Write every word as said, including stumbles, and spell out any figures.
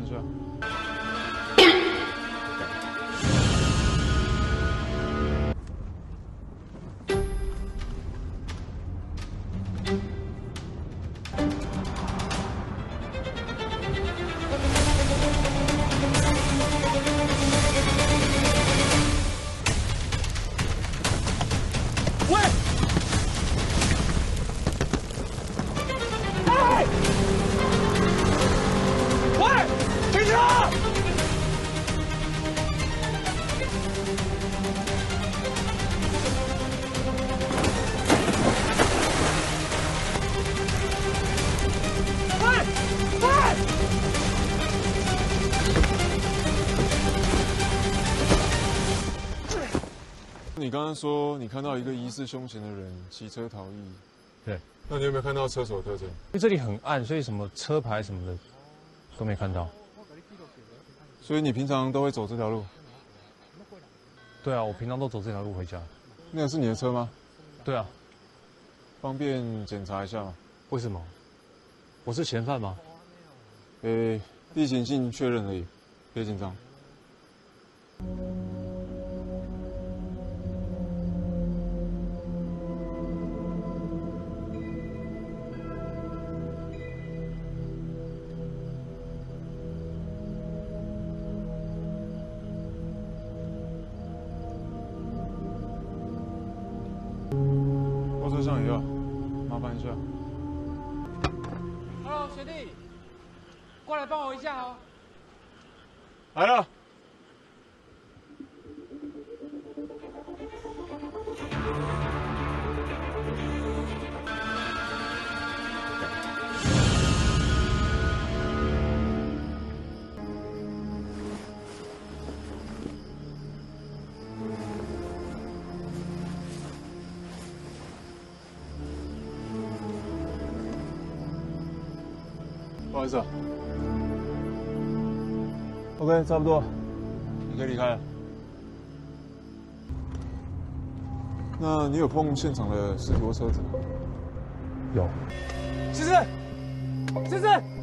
下。喂！哎！喂！停车！喂！喂！你刚刚说你看到一个疑似凶嫌的人骑车逃逸， 对。 那你有没有看到车手的特征？ 因为这里很暗，所以什么车牌什么的都没看到。 所以你平常都会走这条路？ 对啊，我平常都走这条路回家。 那个是你的车吗？ 对啊。 方便检查一下吗？ 为什么？我是嫌犯吗？ 诶，地形性确认而已，别紧张。后车厢也要，麻烦一下。 Hello， 学弟，过来帮我一下哦。 来了。不好意思啊。OK， 差不多，你可以离开了。那你有碰现场的尸体或车子吗？ 有。 先生，先生。